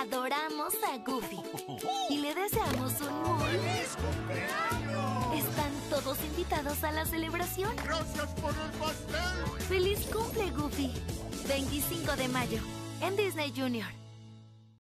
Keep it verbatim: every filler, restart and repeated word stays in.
Adoramos a Goofy y le deseamos un muy... ¡Feliz cumpleaños! Están todos invitados a la celebración. ¡Gracias por el pastel! ¡Feliz cumple, Goofy! veinticinco de mayo, en Disney Junior.